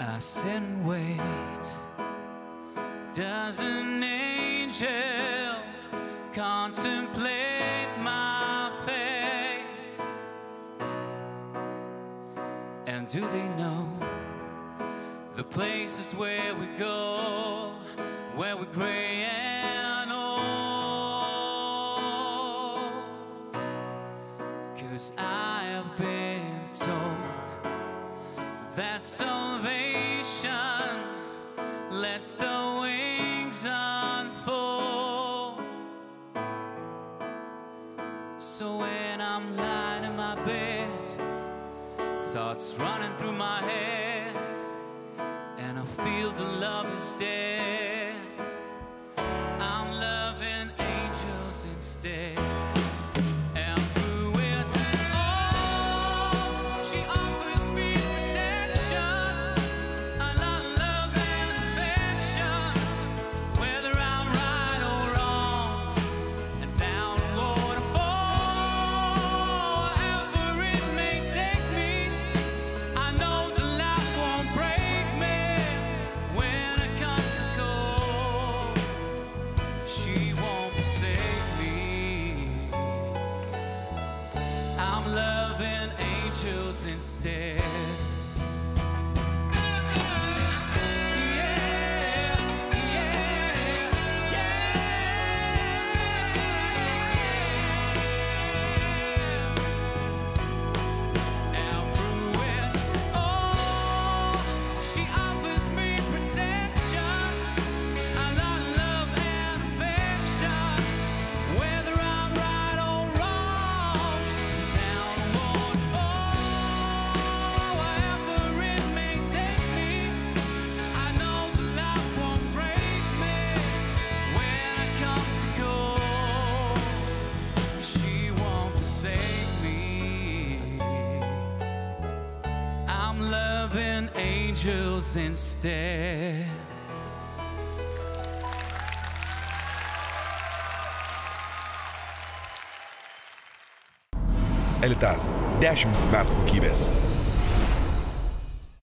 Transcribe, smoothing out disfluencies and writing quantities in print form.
I sit and wait. Does an angel contemplate my fate? And do they know the places where we go, where we're gray and old? 'Cause I have been told that salvation lets the wings unfold. So when I'm lying in my bed, thoughts running through my head, and I feel the love is dead, I'm loving angels instead. And through it all, she offers me protection, a lot of love and affection, whether I'm right or wrong, and down a waterfall, wherever it may take me. I know the life won't break me when I come to call. She won't forsake me. I'm loving angels instead. I'm loving angels instead. Elitas 10 metų kokybės.